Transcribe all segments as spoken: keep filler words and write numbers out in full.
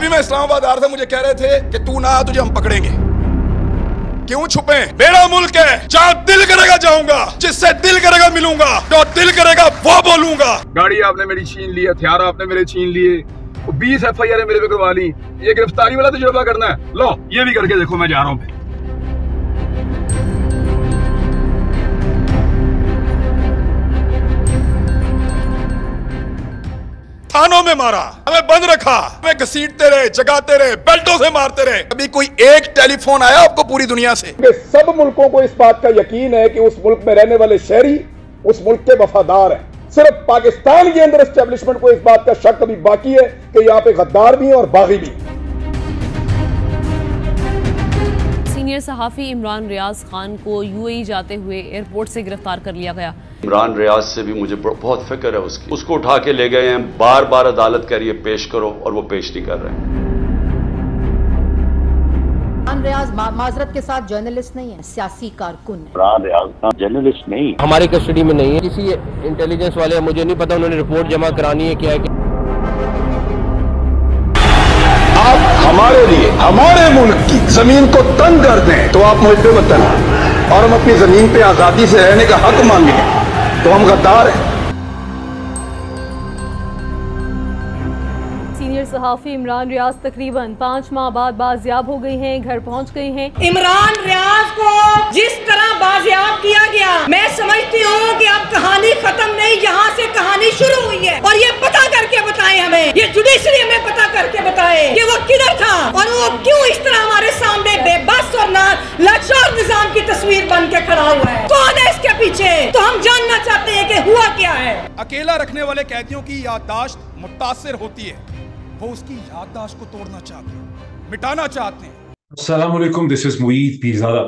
अभी मैं इस्लामाबाद आ रहा था, मुझे कह रहे थे कि तू ना आ, तुझे हम पकड़ेंगे। क्यों छुपे? मेरा मुल्क है, जहाँ दिल करेगा जाऊंगा, जिससे दिल करेगा मिलूंगा, जो दिल करेगा वो बोलूंगा। गाड़ी आपने मेरी छीन ली, हथियार आपने मेरे छीन लिए, बीस एफ आई आर मेरे पे करवा ली, ये गिरफ्तारी वाला तजुर्बा करना है, लो ये भी करके देखो, मैं जा रहा हूँ। थानों में मारा, हमें बंद रखा, हमें घसीटते रहे, जगाते रहे, बेल्टों से मारते रहे। अभी कोई एक टेलीफोन आया आपको पूरी दुनिया से? सब मुल्कों को इस बात का यकीन है कि उस मुल्क में रहने वाले शहरी उस मुल्क के वफादार हैं। सिर्फ पाकिस्तान के अंदर एस्टेब्लिशमेंट को इस बात का शक अभी बाकी है कि यहाँ पे गद्दार भी हैं और बागी भी। सीनियर सहाफ़ी इमरान रियाज खान को यूएई जाते हुए एयरपोर्ट से गिरफ्तार कर लिया गया। इमरान रियाज से भी मुझे बहुत फिक्र है उसकी। उसको उठा के ले गए हैं, बार बार अदालत कह रही है पेश करो, और वो पेश नहीं कर रहे हैं। इमरान रियाज मा, माजरत के साथ जर्नलिस्ट नहीं है, सियासी कारकुन है। इमरान रियाज जर्नलिस्ट नहीं, हमारी कस्टडी में नहीं है। किसी इंटेलिजेंस वाले, मुझे नहीं पता उन्होंने रिपोर्ट जमा करानी है क्या है। आप हमारे लिए हमारे मुल्क की जमीन को तंग कर दें तो आप मुझ पे वतन, और हम अपनी जमीन पे आजादी से रहने का हक मांगे तो हम गद्दार हैं। सीनियर सहाफ़ी इमरान रियाज तकरीबन पाँच माह बाद बाजियाब हो गई हैं, घर पहुंच गई हैं। इमरान रियाज को जिस तरह बाजियाब किया गया, मैं समझती हूँ कि अब कहानी खत्म नहीं, यहाँ से कहानी शुरू हुई है। और ये पता करके बताएं हमें, ये जुडिशरी हमें पता करके बताए कि वो किधर था और वो क्यों इस तरह हमारे सामने बेबस और ना लाचार निजाम की तस्वीर बन के खड़ा हुआ है। कौन है इसके पीछे? तो हम जानना चाहते हैं कि हुआ क्या है। अकेला रखने वाले कैदियों की याददाश्त मुतासिर होती है, वो उसकी याददाश्त को तोड़ना चाहते हैं, मिटाना चाहते हैं। अस्सलाम वालेकुम, दिस इज मुईद पीरज़ादा।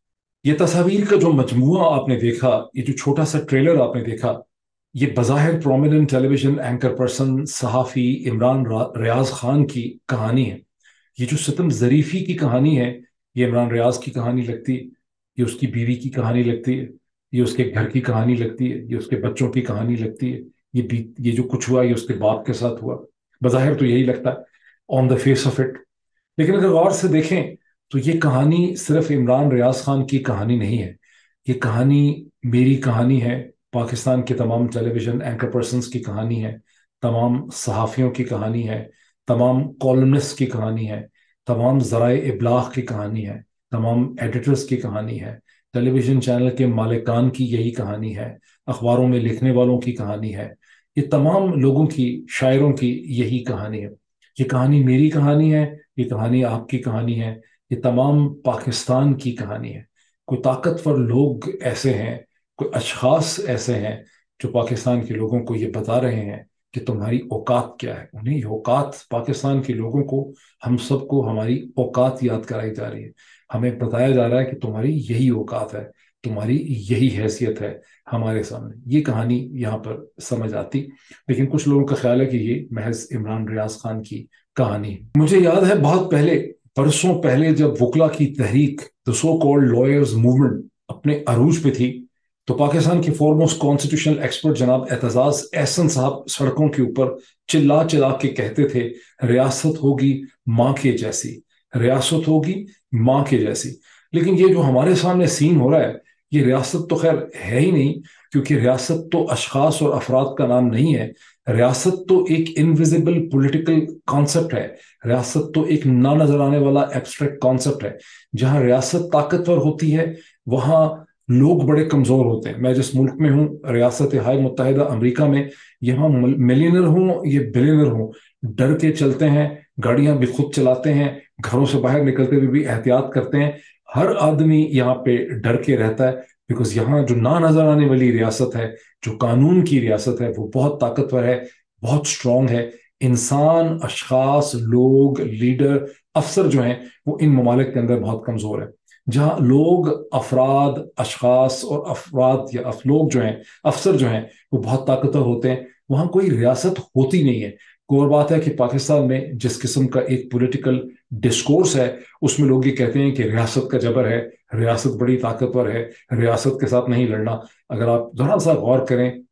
ये तस्वीर का जो मजमुआ आपने देखा, ये जो छोटा सा ट्रेलर आपने देखा, ये बज़ाहिर प्रोमिनेंट टेलीविजन एंकर पर्सन सहाफ़ी इमरान रियाज खान की कहानी है। ये जो सितम ज़रीफ़ी की कहानी है, ये इमरान रियाज की कहानी लगती है, ये उसकी बीवी की कहानी लगती है, ये उसके घर की कहानी लगती है, ये उसके बच्चों की कहानी लगती है, ये बीत ये जो कुछ हुआ ये उसके बाप के साथ हुआ। बज़ाहिर तो यही लगता है on the face of it, लेकिन अगर गौर से देखें तो ये कहानी सिर्फ इमरान रियाज खान की कहानी नहीं है, ये कहानी मेरी कहानी है, पाकिस्तान के तमाम टेलीविजन एंकर पर्सन्स की कहानी है, तमाम सहाफ़ियों की कहानी है, तमाम कॉलमनिस्ट की कहानी है, तमाम ज़राए इब्लाग की कहानी है, तमाम एडिटर्स की कहानी है, टेलीविज़न चैनल के मालिकान की यही कहानी है, अखबारों में लिखने वालों की कहानी है, ये तमाम लोगों की, शायरों की यही कहानी है। ये कहानी मेरी कहानी है, ये कहानी आपकी कहानी है, ये तमाम पाकिस्तान की कहानी है। कोई ताकतवर लोग ऐसे हैं, कोई अशखास ऐसे हैं जो पाकिस्तान के लोगों को ये बता रहे हैं कि तुम्हारी औकात क्या है। उन्हें ये औकात, पाकिस्तान के लोगों को, हम सबको हमारी औकात याद कराई जा रही है। हमें बताया जा रहा है कि तुम्हारी यही औकात है, तुम्हारी यही हैसियत है हमारे सामने। ये कहानी यहाँ पर समझ आती, लेकिन कुछ लोगों का ख्याल है कि ये महज इमरान रियाज खान की कहानी है। मुझे याद है बहुत पहले, बरसों पहले, जब वकला की तहरीक, the so called lawyers movement अपने अरूज पे थी, तो पाकिस्तान के फॉरमोस्ट कॉन्स्टिट्यूशनल एक्सपर्ट जनाब एतजाज एहसन साहब सड़कों के ऊपर चिल्ला चिल्ला के कहते थे, रियासत होगी माँ के जैसी, रियासत होगी माँ के जैसी। लेकिन ये जो हमारे सामने सीन हो रहा है, ये रियासत तो खैर है ही नहीं, क्योंकि रियासत तो अशखास और अफराद का नाम नहीं है। रियासत तो एक इनविजिबल पॉलिटिकल कॉन्सेप्ट है, रियासत तो एक ना नजर आने वाला एब्स्ट्रैक्ट कॉन्सेप्ट है। जहाँ रियासत ताकतवर होती है वहाँ लोग बड़े कमजोर होते हैं। मैं जिस मुल्क में हूँ, रियासत हाय मुत्तहिदा अमेरिका में, यहाँ मिलियनर हूँ ये बिलियनर हूँ, डर के चलते हैं, गाड़ियां भी खुद चलाते हैं, घरों से बाहर निकलते हुए भी एहतियात करते हैं। हर आदमी यहाँ पे डर के रहता है, बिकॉज यहाँ जो ना नजर आने वाली रियासत है, जो कानून की रियासत है, वो बहुत ताकतवर है, बहुत स्ट्रांग है। इंसान, अशखास, लोग, लीडर, अफसर जो हैं वो इन ममालिक के अंदर बहुत कमजोर है। जहाँ लोग, अफराद, अशखास और अफराद या अफ लोग जो हैं, अफसर जो हैं, वो बहुत ताकतवर होते हैं, वहाँ कोई रियासत होती नहीं है। और बात है कि पाकिस्तान में जिस किस्म का एक पॉलिटिकल डिस्कोर्स है, उसमें लोग ये कहते हैं कि रियासत का जबर है, रियासत बड़ी ताकतवर है, रियासत के साथ नहीं लड़ना। अगर आप जरा सा गौर करें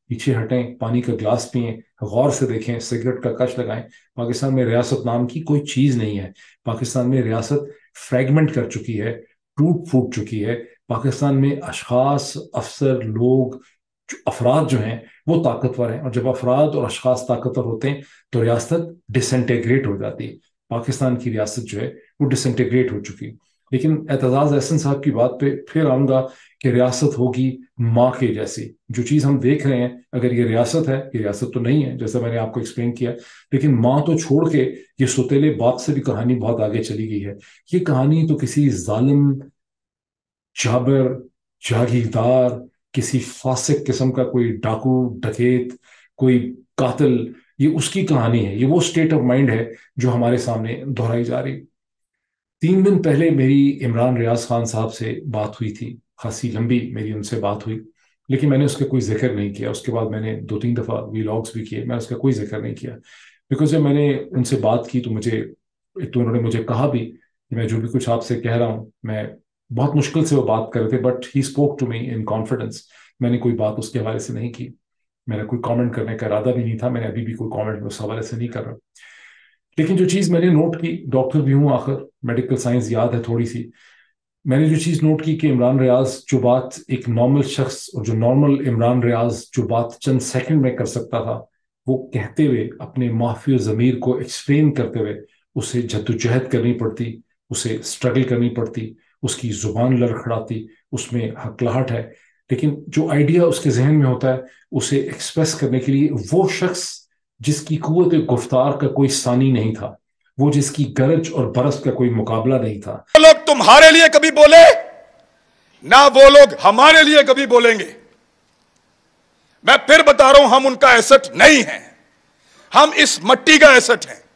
پیچھے ہٹیں, پانی کا گلاس پئیں, غور سے دیکھیں, سگریٹ کا کش لگائیں. پاکستان میں ریاست نام کی کوئی چیز نہیں ہے. پاکستان میں ریاست فریگمنٹ کر چکی ہے, ٹوٹ پھوٹ چکی ہے. پاکستان میں اشخاص, افسر, لوگ, افراد جو ہیں وہ طاقتور ہیں, اور جب افراد اور اشخاص طاقتور ہوتے ہیں تو ریاست ڈس انٹیگریٹ ہو جاتی ہے. پاکستان کی ریاست جو ہے وہ ڈس انٹیگریٹ ہو چکی. لیکن اعتزاز احسن صاحب کی بات پہ پھر آؤں گا کہ ریاست ہوگی ماں کے جیسی. جو چیز ہم دیکھ رہے ہیں, اگر یہ ریاست ہے, یہ ریاست تو نہیں ہے جیسا میں نے آپ کو ایکسپلین کیا, لیکن ماں تو چھوڑ کے یہ ستیلے باغ سے بھی کہانی بہت آگے چلی گئی ہے. یہ کہانی تو کسی ظالم, جابر, جاگیردار, کسی فاسق قسم کا کوئی ڈاکو, ڈکیت, کوئی قاتل, یہ اس کی کہانی ہے. یہ وہ اسٹیٹ آف مائنڈ ہے جو ہمارے سامنے دہرائی جا رہی. تین دن پہلے میری عمران ریاض خان صاحب سے بات ہوئی تھی, خاصی لمبی میری ان سے بات ہوئی, لیکن میں نے اس کا کوئی ذکر نہیں کیا. اس کے بعد میں نے دو تین دفعہ ویلاگز بھی کیے, میں اس کا کوئی ذکر نہیں کیا, بیکاز جب میں نے ان سے بات کی تو مجھے تو انہوں نے مجھے کہا بھی کہ میں جو بھی کچھ آپ سے کہہ رہا ہوں, میں بہت مشکل سے وہ بات کر رہے تھے, but he spoke to me in confidence. میں نے کوئی بات اس کے حوالے سے نہیں کی, میں نے کوئی کامنٹ کرنے کا ارادہ بھی نہیں تھا, میں نے ابھی بھی کوئی کامنٹ اس حوالے سے نہیں کر رہا. لیکن جو چیز میں نے نوٹ کی, ڈاکٹر بھی ہوں آخر, میڈیکل سائنس یاد ہے تھوڑی سی, میں نے جو چیز نوٹ کی کہ عمران ریاض جو بات ایک نارمل شخص, اور جو نارمل عمران ریاض جو بات چند سیکنڈ میں کر سکتا تھا, وہ کہتے ہوئے, اپنے معافی و ضمیر کو ایکسپلین کرتے ہوئے اسے جدوجہد کرنی پڑتی, اسے اسٹرگل کرنی پڑتی, اس کی زبان لڑکھڑاتی, اس میں ہکلاہٹ ہے, لیکن جو آئیڈیا اس کے ذہن میں ہوتا ہے اسے ایکسپریس کرنے کے لیے وہ شخص جس کی قوت گفتار کا کوئی ثانی نہیں تھا, وہ جس کی گرج اور برس کا کوئی مقابلہ نہیں تھا. وہ لوگ تمہارے لیے کبھی بولے نہ وہ لوگ ہمارے لیے کبھی بولیں گے. میں پھر بتا رہا ہوں, ہم ان کا ایسٹ نہیں ہیں, ہم اس مٹی کا ایسٹ ہیں.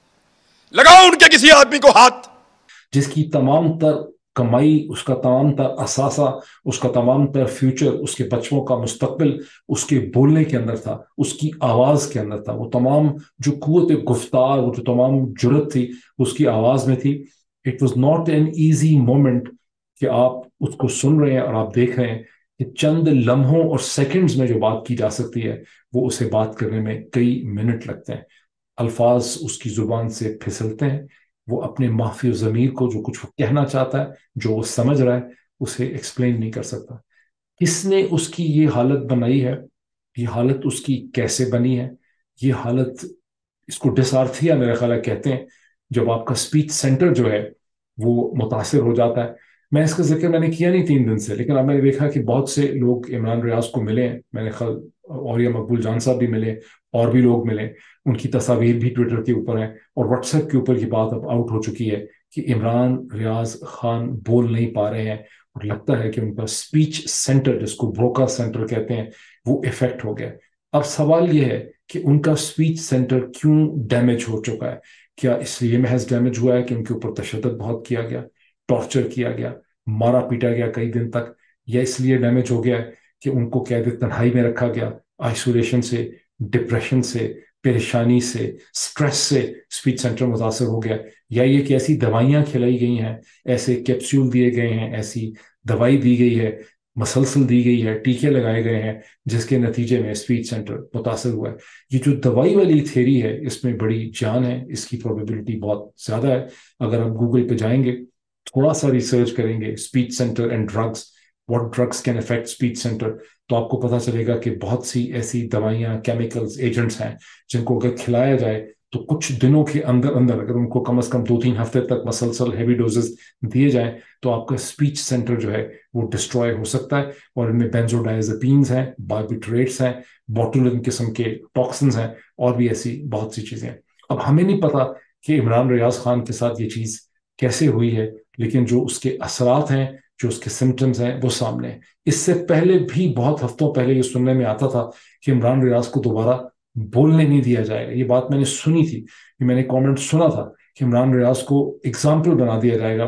لگاؤ ان کے کسی آدمی کو ہاتھ. جس کی تمام تر کمائی, اس کا تمام تر اثاثہ, اس کا تمام تر فیوچر, اس کے بچوں کا مستقبل اس کے بولنے کے اندر تھا, اس کی آواز کے اندر تھا. وہ تمام جو قوت گفتار, وہ جو تمام جرت تھی اس کی آواز میں تھی. It was not an easy moment کہ آپ اس کو سن رہے ہیں اور آپ دیکھ رہے ہیں کہ چند لمحوں اور سیکنڈز میں جو بات کی جا سکتی ہے وہ اسے بات کرنے میں کئی منٹ لگتے ہیں. الفاظ اس کی زبان سے پھسلتے ہیں, وہ اپنے معافی و ضمیر کو جو کچھ وہ کہنا چاہتا ہے, جو وہ سمجھ رہا ہے, اسے ایکسپلین نہیں کر سکتا. کس نے اس کی یہ حالت بنائی ہے, یہ حالت اس کی کیسے بنی ہے؟ یہ حالت, اس کو ڈسارتھیا میرا خیال ہے کہتے ہیں, جب آپ کا اسپیچ سینٹر جو ہے وہ متاثر ہو جاتا ہے. میں اس کا ذکر میں نے کیا نہیں تین دن سے, لیکن اب میں نے دیکھا کہ بہت سے لوگ عمران ریاض کو ملے ہیں. میں نے خیال اوریہ مقبول جان صاحب بھی ملے, اور بھی لوگ ملے, ان کی تصاویر بھی ٹویٹر کے اوپر ہیں, اور واٹس ایپ کے اوپر یہ بات اب آؤٹ ہو چکی ہے کہ عمران ریاض خان بول نہیں پا رہے ہیں, اور لگتا ہے کہ ان کا اسپیچ سینٹر, جس کو بروکا سینٹر کہتے ہیں, وہ افیکٹ ہو گیا. اب سوال یہ ہے کہ ان کا اسپیچ سینٹر کیوں ڈیمیج ہو چکا ہے؟ کیا اس لیے محض ڈیمیج ہوا ہے کہ ان کے اوپر تشدد بہت کیا گیا, ٹارچر کیا گیا, مارا پیٹا گیا کئی دن تک, یا اس لیے ڈیمیج ہو گیا ہے کہ ان کو قید تنہائی میں رکھا گیا, آئسولیشن سے, ڈپریشن سے, پریشانی سے, سٹریس سے اسپیچ سینٹر متاثر ہو گیا, یا یہ کہ ایسی دوائیاں کھلائی گئی ہیں, ایسے کیپسول دیے گئے ہیں, ایسی دوائی دی گئی ہے, مسلسل دی گئی ہے, ٹیکے لگائے گئے ہیں, جس کے نتیجے میں اسپیچ سینٹر متاثر ہوا ہے. یہ جو دوائی والی تھیری ہے اس میں بڑی جان ہے, اس کی پروبیبلٹی بہت زیادہ ہے. اگر آپ گوگل پہ جائیں گے, تھوڑا سا ریسرچ کریں گے speech center and drugs, what drugs can affect speech center, تو آپ کو پتہ چلے گا کہ بہت سی ایسی دوائیاں, کیمیکلز, ایجنٹس ہیں جن کو اگر کھلایا جائے تو کچھ دنوں کے اندر اندر, اگر ان کو کم از کم دو تین ہفتے تک مسلسل ہیوی ڈوزز دیے جائیں, تو آپ کا اسپیچ سینٹر جو ہے وہ ڈسٹروائے ہو سکتا ہے. اور ان میں بینزوڈائزپینز ہیں, باربیٹریٹس ہیں, بوٹولن قسم کے ٹاکسنز ہیں, اور بھی ایسی بہت سی چیزیں ہیں. اب ہمیں نہیں پتا کہ عمران ریاض خان کے ساتھ یہ چیز کیسے ہوئی ہے, لیکن جو اس کے اثرات ہیں, جو اس کے سمٹمز ہیں, وہ سامنے ہیں. اس سے پہلے بھی بہت ہفتوں پہلے یہ سننے میں آتا تھا کہ عمران ریاض کو دوبارہ بولنے نہیں دیا جائے گا. یہ بات میں نے سنی تھی, میں نے کامنٹ سنا تھا کہ عمران ریاض کو ایگزامپل بنا دیا جائے گا,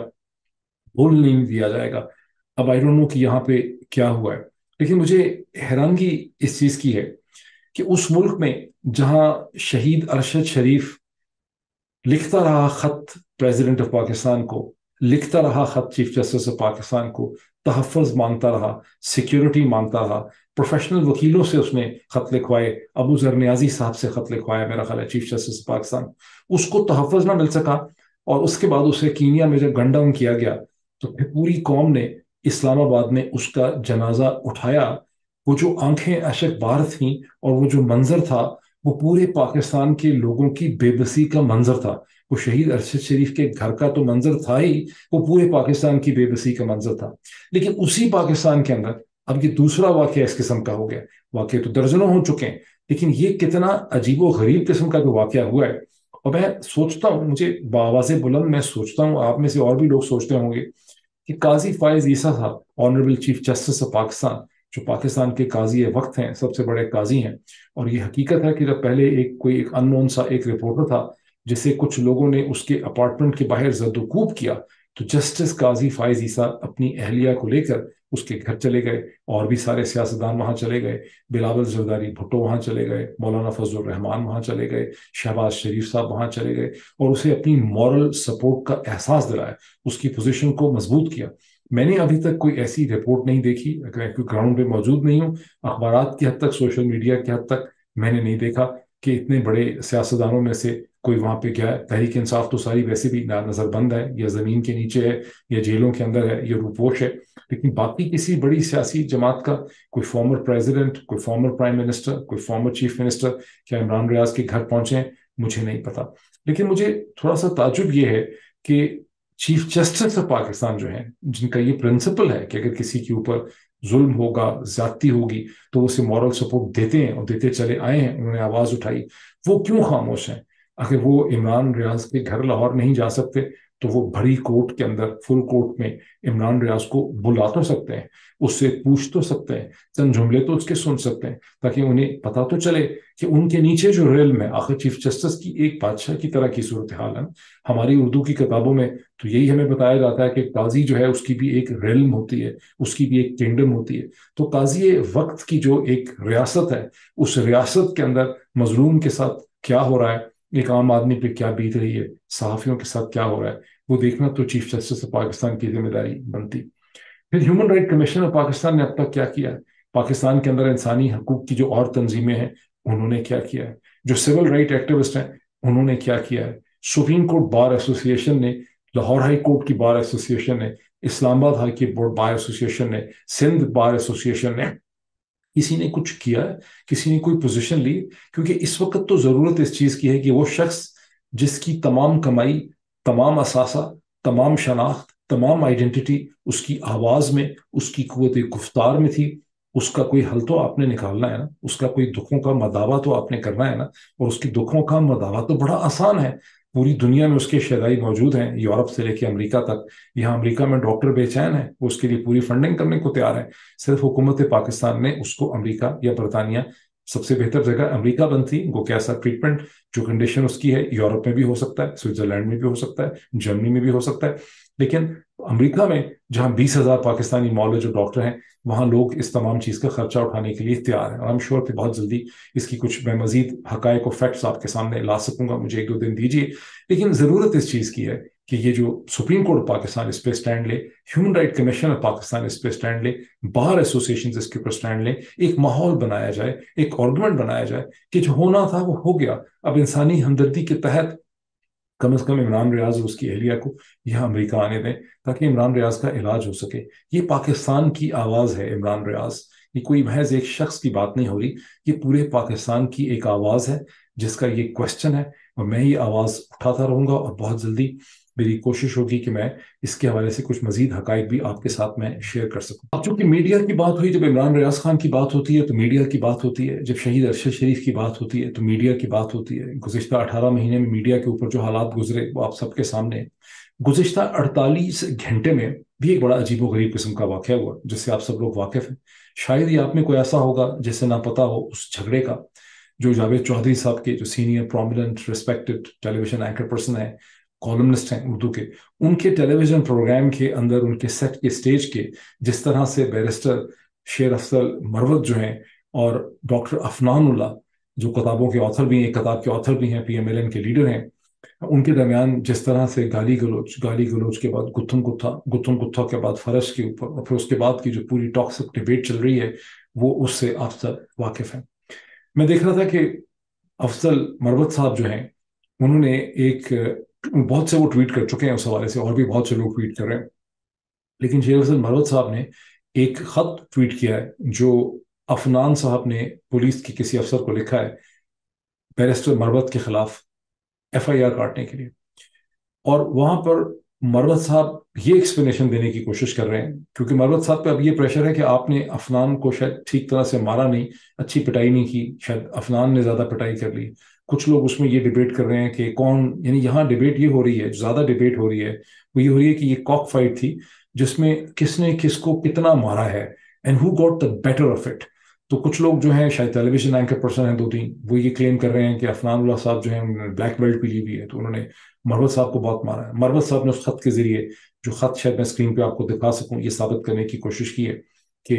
بولنے نہیں دیا جائے گا. اب آئی ڈونٹ نو کہ یہاں پہ کیا ہوا ہے, لیکن مجھے حیرانگی اس چیز کی ہے کہ اس ملک میں جہاں شہید ارشد شریف لکھتا رہا خط پریزیڈنٹ آف پاکستان کو, लिखता रहा खत चीफ जस्टिस ऑफ पाकिस्तान को, तहफ़्फ़ुज़ मांगता रहा, सिक्योरिटी मांगता रहा, प्रोफेशनल वकीलों से उसने खत लिखवाए, अबू ज़र नियाज़ी साहब से खत लिखवाया मेरा ख्याल है चीफ जस्टिस ऑफ पाकिस्तान, उसको तहफ़्फ़ुज़ ना मिल सका और उसके बाद उसे कीनिया में जब गन डाउन किया गया तो फिर पूरी कौम ने इस्लामाबाद में उसका जनाजा उठाया। वो जो आंखें अशक बार थीं और वो जो मंजर था वो पूरे पाकिस्तान के लोगों की बेबसी का मंजर था। वो शहीद अरशद शरीफ के घर का तो मंजर था ही, वो पूरे पाकिस्तान की बेबसी का मंजर था। लेकिन उसी पाकिस्तान के अंदर अब ये दूसरा वाक़या इस किस्म का हो गया। वाक़ये तो दर्जनों हो चुके हैं, लेकिन ये कितना अजीबो गरीब किस्म का जो वाक़या हुआ है। और मैं सोचता हूँ, मुझे बावाज़े बुलंद मैं सोचता हूँ, आप में से और भी लोग सोचते होंगे कि काजी फायज ईसा साहब, honourable chief justice of Pakistan, जो पाकिस्तान के काजी वक्त हैं, सबसे बड़े काजी हैं, और ये हकीकत है कि जब पहले एक कोई एक अननोन सा एक रिपोर्टर था जिसे कुछ लोगों ने उसके अपार्टमेंट के बाहर जद्दोकूब किया, तो जस्टिस काजी फायज ईसा अपनी अहलिया को लेकर उसके घर चले गए, और भी सारे सियासतदान वहाँ चले गए, बिलावल जरदारी भुट्टो वहाँ चले गए, मौलाना फजलुर रहमान वहाँ चले गए, शहबाज शरीफ साहब वहाँ चले गए, और उसे अपनी मॉरल सपोर्ट का एहसास दिलाया, उसकी पोजीशन को मजबूत किया। मैंने अभी तक कोई ऐसी रिपोर्ट नहीं देखी, क्योंकि ग्राउंड पे मौजूद नहीं हूँ, अखबारात की हद तक, सोशल मीडिया की हद तक मैंने नहीं देखा कि इतने बड़े सियासतदानों में से कोई वहाँ पे गया है। तहरीक इंसाफ तो सारी वैसे भी नज़रबंद है, या ज़मीन के नीचे है, या जेलों के अंदर है, या रूपोश है, लेकिन बाकी किसी बड़ी सियासी जमात का कोई फॉर्मर प्रेसिडेंट, कोई फॉर्मर प्राइम मिनिस्टर, कोई फॉर्मर चीफ मिनिस्टर क्या इमरान रियाज के घर पहुंचे हैं, मुझे नहीं पता। लेकिन मुझे थोड़ा सा ताज्जुब ये है कि चीफ जस्टिस ऑफ पाकिस्तान जो है, जिनका ये प्रिंसिपल है कि अगर किसी के ऊपर जुल्म होगा, ज्यादती होगी, तो उसे मॉरल सपोर्ट देते हैं और देते चले आए हैं, उन्होंने आवाज उठाई, वो क्यों खामोश हैं? अगर वो इमरान रियाज के घर लाहौर नहीं जा सकते तो वो भरी कोर्ट के अंदर, फुल कोर्ट में इमरान रियाज को बुला तो सकते हैं, उससे पूछ तो सकते हैं, चंद जुमले तो उसके सुन सकते हैं, ताकि उन्हें पता तो चले कि उनके नीचे जो रेल है, आखिर चीफ जस्टिस की एक बादशाह की तरह की सूरत हाल है। हमारी उर्दू की किताबों में तो यही हमें बताया जाता है कि काजी जो है उसकी भी एक रेलम होती है, उसकी भी एक किंगडम होती है। तो काजी वक्त की जो एक रियासत है, उस रियासत के अंदर मजलूम के साथ क्या हो रहा है, एक आम आदमी पे क्या बीत रही है, सहाफियों के साथ क्या हो रहा है, वो देखना तो चीफ जस्टिस ऑफ पाकिस्तान की जिम्मेदारी बनती। फिर human right commission of Pakistan ने अब तक क्या किया है, पाकिस्तान के अंदर इंसानी हकूक की जो और तंजीमें हैं उन्होंने क्या किया है, जो सिविल राइट एक्टिविस्ट हैं उन्होंने क्या किया है, सुप्रीम कोर्ट बार एसोसिएशन ने, लाहौर हाई कोर्ट की बार एसोसिएशन ने, Islamabad high court bar association ने, सिंध बार एसोसिएशन ने, किसी ने कुछ किया है, किसी ने कोई पोजीशन ली? क्योंकि इस वक्त तो जरूरत इस चीज की है कि वो शख्स जिसकी तमाम कमाई, तमाम असासा, तमाम शनाख्त, तमाम आइडेंटिटी उसकी आवाज में, उसकी कुव्वत गुफ्तार में थी, उसका कोई हल तो आपने निकालना है ना, उसका कोई दुखों का मदावा तो आपने करना है ना। और उसके दुखों का मदावा तो बड़ा आसान है, पूरी दुनिया में उसके शहदाई मौजूद हैं, यूरोप से लेकर अमेरिका तक। यहाँ अमेरिका में डॉक्टर बेचैन है, वो उसके लिए पूरी फंडिंग करने को तैयार है। सिर्फ हुकूमत पाकिस्तान ने उसको अमेरिका या बरतानिया, सबसे बेहतर जगह अमेरिका बनती, वो कैसा ट्रीटमेंट, जो कंडीशन उसकी है, यूरोप में भी हो सकता है, स्विट्जरलैंड में भी हो सकता है, जर्मनी में भी हो सकता है, लेकिन अमेरिका में जहां बीस हजार पाकिस्तानी मौलवी जो डॉक्टर हैं, वहां लोग इस तमाम चीज का खर्चा उठाने के लिए तैयार हैं। और आई एम श्योर कि बहुत जल्दी इसकी कुछ मैं मजीद हकायक और फैक्ट्स आपके सामने ला सकूंगा, मुझे एक दो दिन दीजिए। लेकिन जरूरत इस चीज की है कि ये जो सुप्रीम कोर्ट ऑफ पाकिस्तान इस पे स्टैंड ले, human right commission of Pakistan इस पे स्टैंड ले, बार एसोसिएशन इसके ऊपर स्टैंड ले, एक माहौल बनाया जाए, एक आर्गुमेंट बनाया जाए कि जो होना था वो हो गया। अब इंसानी हमदर्दी के तहत कम से कम इमरान रियाज और उसकी अहलिया को यहाँ अमेरिका आने दें, ताकि इमरान रियाज का इलाज हो सके। ये पाकिस्तान की आवाज़ है इमरान रियाज, ये कोई महज एक शख्स की बात नहीं हो रही, ये पूरे पाकिस्तान की एक आवाज़ है जिसका ये क्वेश्चन है। और मैं ये आवाज़ उठाता रहूँगा और बहुत जल्दी मेरी कोशिश होगी कि मैं इसके हवाले से कुछ मजीद हकाइक भी आपके साथ में शेयर कर सकूं। अब चूंकि मीडिया की बात हुई, जब इमरान रियाज खान की बात होती है तो मीडिया की बात होती है, जब शहीद अरशद शरीफ की बात होती है तो मीडिया की बात होती है। गुज़िश्ता अठारह महीने में मीडिया के ऊपर जो हालात गुजरे वो आप सबके सामने। गुज़िश्ता अड़तालीस घंटे में भी एक बड़ा अजीबोगरीब किस्म का वाक़या हुआ जिससे आप सब लोग वाकिफ हैं। शायद ही आप में कोई ऐसा होगा जिससे ना पता हो उस झगड़े का, जो जावेद चौधरी साहब के, जो senior prominent respected television anchor person है, कॉलमनिस्ट हैं उर्दू के, उनके टेलीविजन प्रोग्राम के अंदर, उनके सेट के स्टेज के, जिस तरह से बैरिस्टर शेर अफजल मरवत जो हैं और डॉक्टर अफनानुल्लाह जो किताबों के ऑथर भी हैं, एक किताब के ऑथर भी हैं, पी एम एल एन के लीडर हैं, ان کے درمیان جس طرح سے گالی گلوچ گالی گلوچ کے بعد گتھم گتھا گتھم گتھا کے بعد فرش کے اوپر اور پھر اس کے بعد کی جو پوری ٹاکسک ڈبیٹ چل رہی ہے وہ اس سے افضل واقف ہیں. میں دیکھ رہا تھا کہ افضل مروت صاحب جو ہیں انہوں نے ایک بہت سے وہ ٹویٹ کر چکے ہیں اس حوالے سے، اور بھی بہت سے لوگ ٹویٹ کر رہے ہیں، لیکن شیخ افضل مروت صاحب نے ایک خط ٹویٹ کیا ہے جو افنان صاحب نے پولیس کی کسی افسر کو لکھا ہے بیرسٹر مروت کے خلاف ایف آئی آر کاٹنے کے لیے، اور وہاں پر مروت صاحب یہ ایکسپلینیشن دینے کی کوشش کر رہے ہیں کیونکہ مروت صاحب پہ اب یہ پریشر ہے کہ آپ نے افنان کو شاید ٹھیک طرح سے مارا نہیں، اچھی پٹائی نہیں کی، شاید افنان نے زیادہ پٹائی کر لی. کچھ لوگ اس میں یہ ڈیبیٹ کر رہے ہیں کہ کون، یعنی یہاں ڈیبیٹ یہ ہو رہی ہے، جو زیادہ ڈیبیٹ ہو رہی ہے وہ یہ ہو رہی ہے کہ یہ کاک فائٹ تھی جس میں کس نے کس کو کتنا مارا ہے and he got the better of it. تو کچھ لوگ جو ہیں شاید ٹیلی ویژن اینکر پرسن ہیں دو تین، وہ یہ کلیم کر رہے ہیں کہ افنان اللہ صاحب جو ہیں انہوں نے بلیک بیلٹ بھی لی ہوئی ہے تو انہوں نے مروت صاحب کو بہت مارا ہے. مروت صاحب نے اس خط کے ذریعے، جو خط شاید میں اسکرین پہ آپ کو دکھا سکوں، یہ ثابت کرنے کی کوشش کی ہے کہ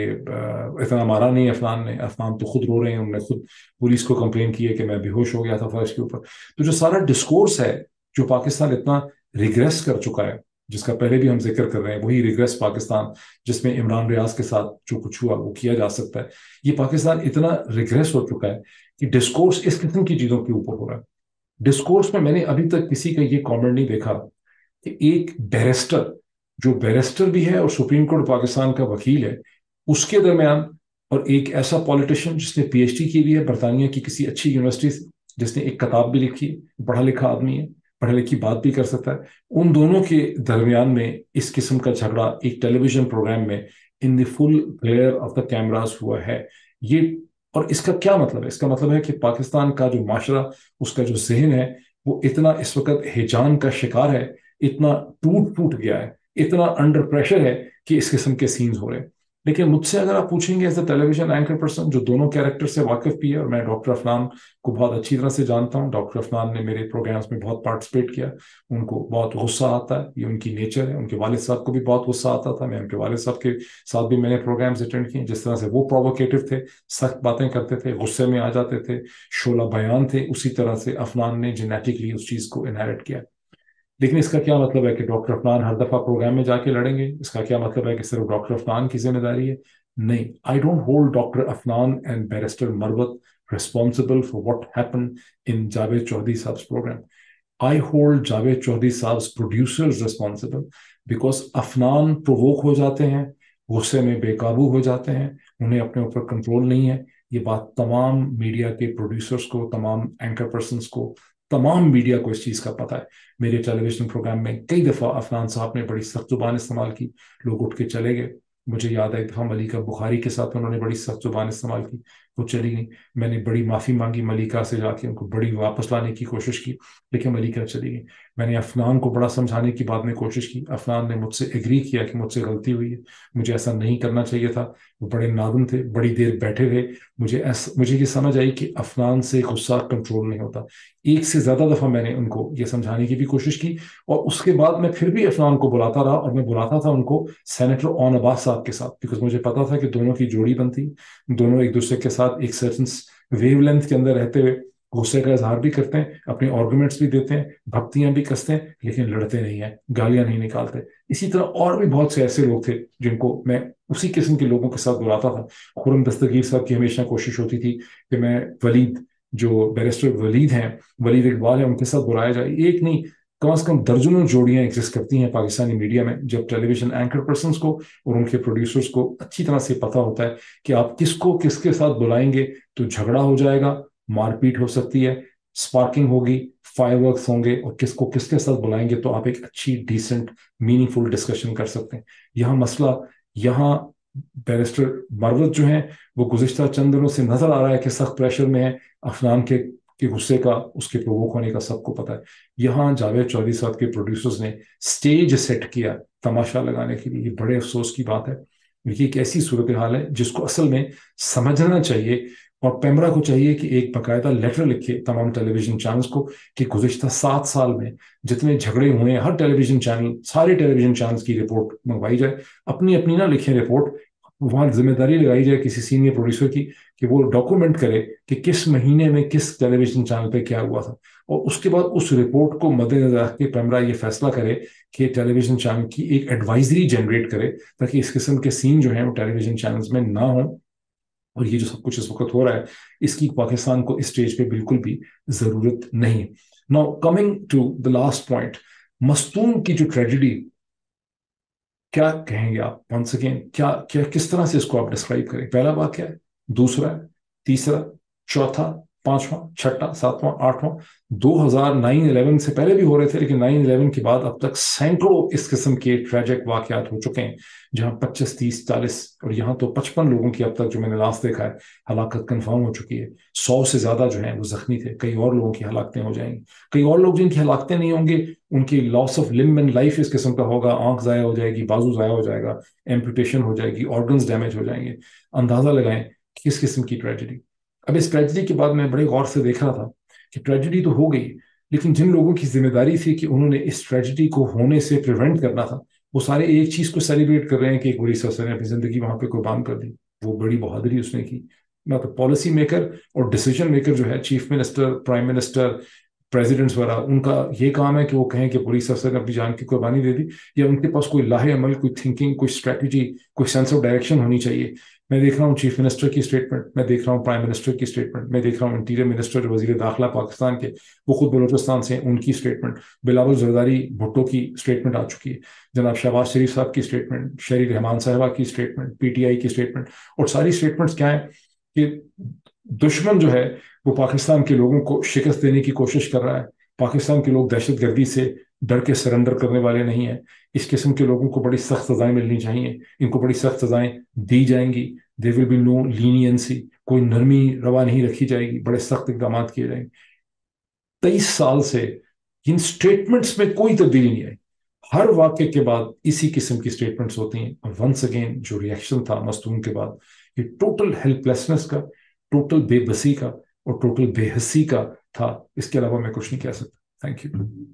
اتنا مارا نہیں افنان نے، افنان تو خود رو رہے ہیں، انہوں نے خود پولیس کو کمپلین کی ہے کہ میں بے ہوش ہو گیا تھا فرش کے اوپر. تو جو سارا ڈسکورس ہے جو پاکستان اتنا ریگریس کر چکا ہے، جس کا پہلے بھی ہم ذکر کر رہے ہیں، وہی ریگریس پاکستان جس میں عمران ریاض کے ساتھ جو کچھ ہوا وہ کیا جا سکتا ہے، یہ پاکستان اتنا ریگریس ہو چکا ہے کہ ڈسکورس اس قسم کی چیزوں کے اوپر ہو رہا ہے. ڈسکورس میں میں نے ابھی تک کسی کا یہ کامنٹ نہیں دیکھا کہ ایک بیرسٹر جو بیرسٹر بھی ہے اور سپریم کورٹ پاکستان کا وکیل ہے اس کے درمیان، اور ایک ایسا پولیٹیشین جس نے پی ایچ ڈی کی بھی ہے برطانیہ کی کسی اچھی یونیورسٹی سے، جس نے ایک کتاب بھی لکھی ہے، پڑھا لکھا آدمی ہے، پڑھے لکھی بات بھی کر سکتا ہے، ان دونوں کے درمیان میں اس قسم کا جھگڑا ایک ٹیلی ویژن پروگرام میں in the full glare of the cameras ہوا ہے. یہ اور اس کا کیا مطلب ہے؟ اس کا مطلب ہے کہ پاکستان کا جو معاشرہ، اس کا جو ذہن ہے، وہ اتنا اس وقت ہیجان کا شکار ہے، اتنا ٹوٹ پھوٹ گیا ہے، اتنا انڈر پریشر ہے کہ اس قسم کے سینز ہو رہے ہیں. لیکن مجھ سے اگر آپ پوچھیں گے as a television anchor person جو دونوں کیریکٹر سے واقف بھی ہے، اور میں ڈاکٹر افنان کو بہت اچھی طرح سے جانتا ہوں، ڈاکٹر افنان نے میرے پروگرامز میں بہت پارٹیسپیٹ کیا، ان کو بہت غصہ آتا ہے، یہ ان کی نیچر ہے. ان کے والد صاحب کو بھی بہت غصہ آتا تھا، میں ان کے والد صاحب کے ساتھ بھی میں نے پروگرامز اٹینڈ کیے، جس طرح سے وہ پرووکیٹو تھے، سخت باتیں کرتے تھے، غصے میں آ جاتے تھے، شعلہ بیان تھے، اسی طرح سے افنان نے جینیٹکلی اس چیز کو انہیرٹ کیا. لیکن اس کا کیا مطلب ہے کہ ڈاکٹر افنان ہر دفعہ پروگرام میں جا کے لڑیں گے؟ اس کا کیا مطلب ہے کہ صرف ڈاکٹر افنان کی ذمہ داری ہے؟ نہیں. I don't hold Doctor Afnan and Barrister Marwat responsible for what happened in Javed Chaudhry Saab's program. I hold Javed Chaudhry Saab's producers responsible because Afnan provoke ہو جاتے ہیں، غصے میں بے قابو ہو جاتے ہیں، انہیں اپنے اوپر کنٹرول نہیں ہے. یہ بات تمام میڈیا کے پروڈیوسرز کو، تمام اینکر پرسنز کو، تمام میڈیا کو اس چیز کا پتہ ہے. میرے ٹیلی ویژن پروگرام میں کئی دفعہ افنان صاحب نے بڑی سخت زبان استعمال کی، لوگ اٹھ کے چلے گئے. مجھے یاد ہے کہ ملیکہ بخاری کے ساتھ انہوں نے بڑی سخت زبان استعمال کی، وہ چلی گئی. میں نے بڑی معافی مانگی ملیکہ سے جا کے، ان کو بڑی واپس لانے کی کوشش کی، لیکن ملیکہ چلی گئی. میں نے افنان کو بڑا سمجھانے کی بعد میں کوشش کی، افنان نے مجھ سے ایگری کیا کہ مجھ سے غلطی ہوئی ہے، مجھے ایسا نہیں کرنا چاہیے تھا. وہ بڑے نادم تھے، بڑی دیر بیٹھے رہے. مجھے ایسا مجھے یہ سمجھ آئی کہ افنان سے غصہ کنٹرول نہیں ہوتا. ایک سے زیادہ دفعہ میں نے ان کو یہ سمجھانے کی بھی کوشش کی، اور اس کے بعد میں پھر بھی افنان کو بلاتا رہا، اور میں بلاتا تھا ان کو سینیٹر اون عباس صاحب کے ساتھ، بیکاز مجھے پتا تھا کہ دونوں کی جوڑی بنتی، دونوں ایک دوسرے کے ساتھ ایک سرٹن ویو لینتھ کے اندر رہتے ہوئے غصے کا اظہار بھی کرتے ہیں، اپنے آرگومنٹس بھی دیتے ہیں، بھکتیاں بھی کستے ہیں، لیکن لڑتے نہیں ہیں، گالیاں نہیں نکالتے. اسی طرح اور بھی بہت سے ایسے لوگ تھے جن کو میں اسی قسم کے لوگوں کے ساتھ بلاتا تھا. خرم دستگیر صاحب کی ہمیشہ کوشش ہوتی تھی کہ میں ولید، جو بیرسٹر ولید ہیں، ولید اقبال ہیں، ان کے ساتھ بلایا جائے. ایک نہیں، کم از کم درجنوں جوڑیاں ایگزسٹ کرتی ہیں پاکستانی میڈیا میں، جب ٹیلی ویژن اینکر پرسنس کو اور ان کے پروڈیوسرز کو اچھی طرح سے پتہ ہوتا ہے کہ آپ کس کو کس کے ساتھ بلائیں گے تو جھگڑا ہو جائے گا، مار پیٹ ہو سکتی ہے، اسپارکنگ ہوگی، فائر ورکس ہوں گے، اور کس کو کس کے ساتھ بلائیں گے تو آپ ایک اچھی ڈیسنٹ میننگ فل ڈسکشن کر سکتے ہیں. یہاں مسئلہ، یہاں بیرسٹر مروت جو ہیں وہ گزشتہ چند دنوں سے نظر آ رہا ہے کہ سخت پریشر میں ہیں. افنان کے کہ غصے کا، اس کے پرووک ہونے کا سب کو پتہ ہے. یہاں جاوید چودھری صاحب کے پروڈیوسرز نے سٹیج سیٹ کیا تماشا لگانے کے لیے. یہ بڑے افسوس کی بات ہے. یہ ایک ایسی صورتحال ہے جس کو اصل میں سمجھنا چاہیے، اور پیمرا کو چاہیے کہ ایک باقاعدہ لیٹر لکھے تمام ٹیلی ویژن چینلز کو کہ گزشتہ سات سال میں جتنے جھگڑے ہوئے ہیں، ہر ٹیلی ویژن چینل، سارے ٹیلی ویژن چینلز کی رپورٹ منگوائی جائے. اپنی اپنی نہ لکھیں رپورٹ، وہاں ذمہ داری لگائی جائے کسی سینئر پروڈیوسر کی کہ وہ ڈاکومنٹ کرے کہ کس مہینے میں کس ٹیلی ویژن چینل پہ کیا ہوا تھا، اور اس کے بعد اس رپورٹ کو مد نظر رکھ کے پیمرا یہ فیصلہ کرے کہ ٹیلی ویژن چینل کی ایک ایڈوائزری جنریٹ کرے تاکہ اس قسم کے سین جو ہیں وہ ٹیلی ویژن چینلز میں نہ ہوں. اور یہ جو سب کچھ اس وقت ہو رہا ہے اس کی پاکستان کو اس اسٹیج پہ بالکل بھی ضرورت نہیں. Now coming to the last point, Mastung کی جو ٹریجڈی، کیا کہیں گے آپ ونس اگین، کیا کیا کس طرح سے اس کو آپ ڈسکرائب کریں؟ پہلا واقعہ ہے، دوسرا ہے، تیسرا، چوتھا، پانچواں، چھٹا، ساتواں، آٹھواں. دو ہزار نائن الیون سے پہلے بھی ہو رہے تھے، لیکن نائن الیون کے بعد اب تک سینکڑوں اس قسم کے ٹریجک واقعات ہو چکے ہیں جہاں پچیس تیس چالیس اور یہاں تو پچپن لوگوں کی اب تک جو میں نے لاسٹ دیکھا ہے ہلاکت کنفرم ہو چکی ہے. سو سے زیادہ جو ہیں وہ زخمی تھے، کئی اور لوگوں کی ہلاکتیں ہو جائیں گی، کئی اور لوگ جن کی ہلاکتیں نہیں ہوں گے ان کی loss of limb and life اس قسم کا ہوگا، آنکھ ضائع ہو جائے گی، بازو ضائع ہو جائے گا، ایمپوٹیشن ہو جائے گی، آرگنز ڈیمیج ہو جائیں گے. اندازہ لگائیں کس قسم کی ٹریجڈی. اب اس ٹریجڈی کے بعد میں بڑے غور سے دیکھ رہا تھا کہ ٹریجڈی تو ہو گئی، لیکن جن لوگوں کی ذمہ داری تھی کہ انہوں نے اس ٹریجڈی کو ہونے سے پریونٹ کرنا تھا، وہ سارے ایک چیز کو سیلیبریٹ کر رہے ہیں کہ ایک پولیس افسر نے اپنی زندگی وہاں پہ قربان کر دی. وہ بڑی بہادری اس نے کی. نہ تو پالیسی میکر اور ڈیسیجن میکر جو ہے، chief minister, prime minister, presidents وغیرہ، ان کا یہ کام ہے کہ وہ کہیں کہ پولیس افسر نے اپنی جان کی قربانی دے دی، یا ان کے پاس کوئی لاہ عمل، کوئی تھنکنگ، کوئی اسٹریٹجی، کوئی سینس آف ڈائریکشن ہونی چاہیے. میں دیکھ رہا ہوں چیف منسٹر کی اسٹیٹمنٹ، میں دیکھ رہا ہوں پرائم منسٹر کی اسٹیٹمنٹ، میں دیکھ رہا ہوں انٹیریئر منسٹر جو وزیر داخلہ پاکستان کے وہ خود بلوچستان سے ہیں، ان کی اسٹیٹمنٹ، بلاول زرداری بھٹو کی اسٹیٹمنٹ آ چکی ہے، جناب شہباز شریف صاحب کی اسٹیٹمنٹ، شہری رحمان صاحبہ کی اسٹیٹمنٹ، پی ٹی آئی کی اسٹیٹمنٹ. اور ساری اسٹیٹمنٹس کیا ہیں کہ دشمن جو ہے وہ پاکستان کے لوگوں کو شکست دینے کی کوشش کر رہا ہے. پاکستان کے لوگ دہشت گردی سے ڈر کے سرنڈر کرنے والے نہیں ہیں. اس قسم کے لوگوں کو بڑی سخت سزائیں ملنی چاہیے، ان کو بڑی سخت سزائیں دی جائیں گی. دیر ول بی نو لینینسی، کوئی نرمی روا نہیں رکھی جائے گی، بڑے سخت اقدامات کیے جائیں گے. تیئیس سال سے ان سٹیٹمنٹس میں کوئی تبدیلی نہیں آئی. ہر واقعے کے بعد اسی قسم کی سٹیٹمنٹس ہوتی ہیں. اور ونس اگین جو ریئیکشن تھا مستون کے بعد، یہ ٹوٹل ہیلپ لیسنس کا، ٹوٹل بے بسی کا اور ٹوٹل بے حسی کا تھا. اس کے علاوہ میں کچھ نہیں کہہ سکتا. Thank you.